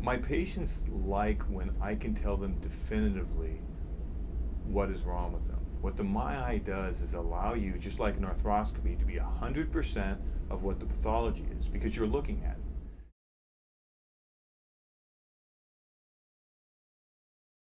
My patients like when I can tell them definitively what is wrong with them. What the My Eye does is allow you, just like an arthroscopy, to be 100% of what the pathology is, because you're looking at it.